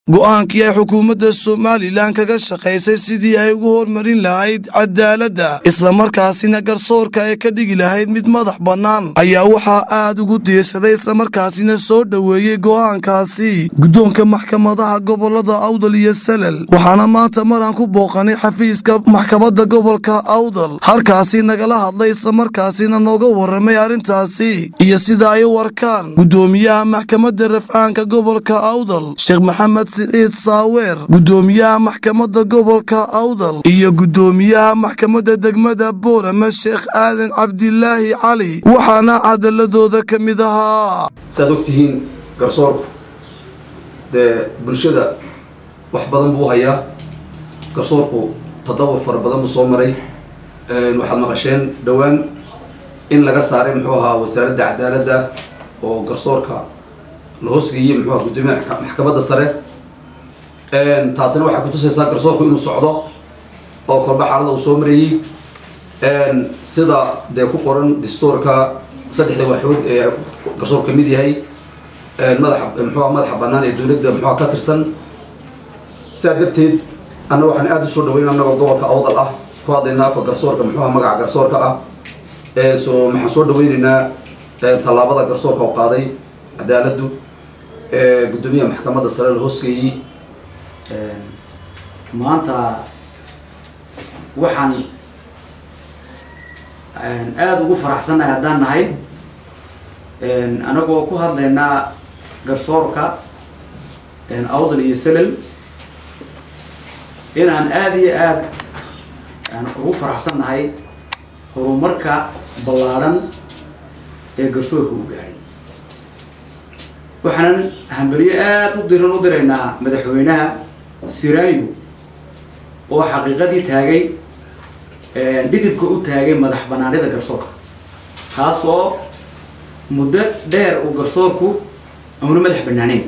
go'aankii ay xukuumadda Somaliland kaga shaqeysay sidii ay ugu hormarin lahayd cadaaladda isla markaasina garsoorka ay ka dhigi lahayd mid madax bannaan ayaa waxaa aad ugu diirsaday isla markaasina soo dhaweeyay go'aankaasi guddoonka maxkamadaha gobolada Awdal iyo Salal waxaana maanta maraan ku booqanay xafiiska maxkamadda gobolka Awdal halkaasi nagala hadlay isla markaasina nooga warramay arrintaasi iyo sida ay u warkaan guddoomiyaha maxkamadda rafcaanka gobolka Awdal Sheekh Maxamed سعيد صاوير قدوميها محكمة gobolka Awdal iyo gudoomiyaha maxkamadda degmada Boorama Sheekh Aadan Cabdillaahi Cali waxaana cadaladooda kamid ahaa sadogtihiin garsoorku bulshada wax badan buu hayaa garsoorku tadawur far badan soo maray waxaad maqasheen dhawaan in laga saaray muxuu ahaa wasaaradda cadaaladda oo garsoorka la hoosgeeyay muxuu ahaa gudoomiyaha maxkamadda sare taasina waxay ku tusaysaa garsoorku inuu socdo oo kolba xaalada uu soo marayay sida ku qoran dastuurka saddexda waaxood ee garsoorku kamid yahay madaxa bannaan ee dowladda muxuu ka tirsan sidaa darteed anna waxaan aad u soo dhaweynaa anagoo gobolka Awdal ah ku hadlaynaa afka garsoorka muxuu magaca garsoorka ah maxaan soo dhaweynaynaa tallaabada garsoorka oo qaaday cadaaladdu gudoomiyaha maxkamadda sare la hoosgeeyay maanta waxaan aad ugu faraxsanahay haddaan nahay anagoo ku hadlaynaa garsoorka Awdal iyo Salal inaan aad iyo aad ugu faraxsanahay horumarka ballaaran ee garsoorka u gaaray waxaan hambaliye aad u diraynaa madaxweynaha Siraayo oo xaqiiqadii taagay dhidibka u taagay madax bannaanida garsoorka kaas oo muddo dheer uu garsoorku aanu madax bannaanayn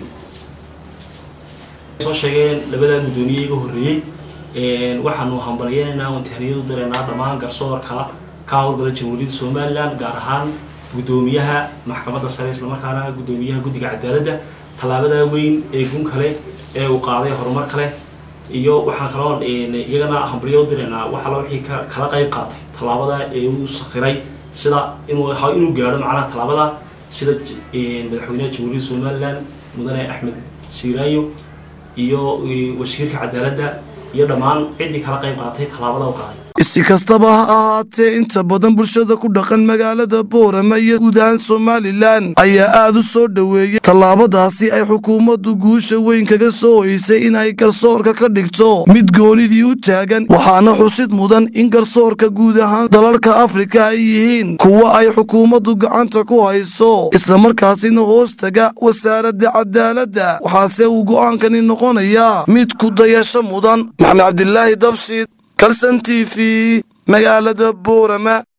soo sheegeen labada gudoomiye iga horeeyay waxaanu hambalyeynaa oo tahniyad u diraynaa dhammaan garsoorka ka howlgala Jamhuuriyadda Somaliland gaar ahaan gudoomiyaha maxkamadda sare isla markaana gudoomiyaha guddiga cadaaladda talaabada weyn ee gun kale ee uu qaaday horumar kale iyo waxa kale oo iyagana hambalyo u direynaa waxa la wixii kala qayb qaatay talaabada ee uu saqiray sida inuu gaaro macnaha talaabada sida madaxweynaha Jamhuuriyadda Somaliland mudane Axmed Siraayo iyo wasiirka cadaaladda iyo dhammaan cidii kala qayb qaatay talaabada uu qaaday si kastaba ha ahaatee inta badan bulshada ku dhaqan magaalada Boorama iyo guud ahaan Somaliland ayaa aad u soo dhaweeyay tallaabadaasi ay xukuumaddu guusha weyn kaga soo hoysay in ay garsoorka ka dhigto mid goonidii u taagan waxaana xusid mudan in garsoorka guud ahaan dalalka Afrika ay yihiin kuwa ay xukuumaddu gacanta ku hayso isla markaasina hoostaga wasaaradda cadaaladda waxaase uu go'aankani noqonayaa mid ku dayasho mudan Maxamed Cabdillaahi Dabshid Kalsan TV magaalada Boorama